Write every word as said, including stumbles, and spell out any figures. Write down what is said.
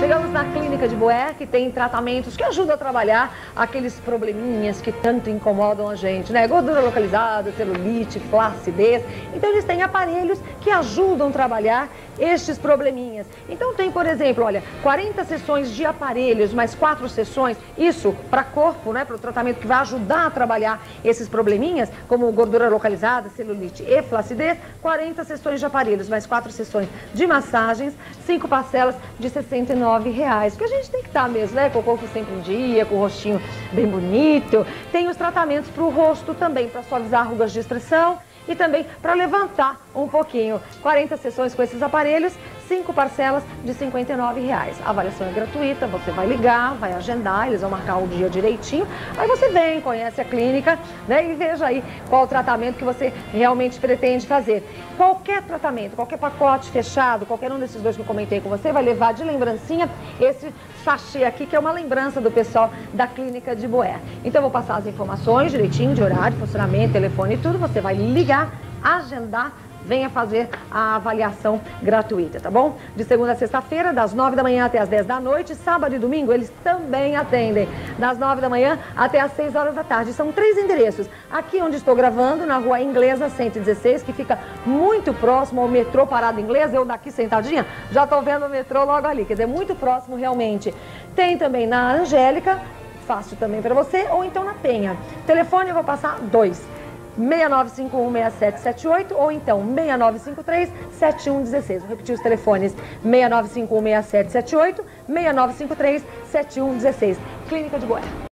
Chegamos na Clínica de Boer, que tem tratamentos que ajudam a trabalhar aqueles probleminhas que tanto incomodam a gente, né? Gordura localizada, celulite, flacidez. Então eles têm aparelhos que ajudam a trabalhar estes probleminhas. Então tem, por exemplo, olha, quarenta sessões de aparelhos, mais quatro sessões, isso para corpo, né? Para o tratamento que vai ajudar a trabalhar esses probleminhas, como gordura localizada, celulite e flacidez, quarenta sessões de aparelhos, mais quatro sessões de massagens, cinco parcelas de sessenta e nove reais. Porque a gente tem que estar mesmo, né? Com o corpo sempre em dia, com o rostinho bem bonito. Tem os tratamentos para o rosto também, para suavizar rugas de expressão e também para levantar um pouquinho. quarenta sessões com esses aparelhos, cinco parcelas de cinquenta e nove reais. A avaliação é gratuita, você vai ligar, vai agendar, eles vão marcar o dia direitinho. Aí você vem, conhece a clínica, né, e veja aí qual o tratamento que você realmente pretende fazer. Qualquer tratamento, qualquer pacote fechado, qualquer um desses dois que eu comentei com você, vai levar de lembrancinha esse sachê aqui, que é uma lembrança do pessoal da Clínica de Boer. Então eu vou passar as informações direitinho de horário, funcionamento, telefone e tudo. Você vai ligar, agendar, venha fazer a avaliação gratuita, tá bom? De segunda a sexta-feira, das nove da manhã até as dez da noite. Sábado e domingo eles também atendem, das nove da manhã até as seis horas da tarde. São três endereços. Aqui onde estou gravando, na Rua Inglesa cento e dezesseis, que fica muito próximo ao metrô Parada Inglesa. Eu daqui sentadinha, já estou vendo o metrô logo ali, quer dizer, muito próximo realmente. Tem também na Angélica, fácil também para você, ou então na Penha. Telefone eu vou passar dois. seis nove cinco um, seis sete sete oito ou então seis nove cinco três, sete um um seis. Vou repetir os telefones: seis nove cinco um, seis sete sete oito, seis nove cinco três, sete um um seis. Clínica de Boer.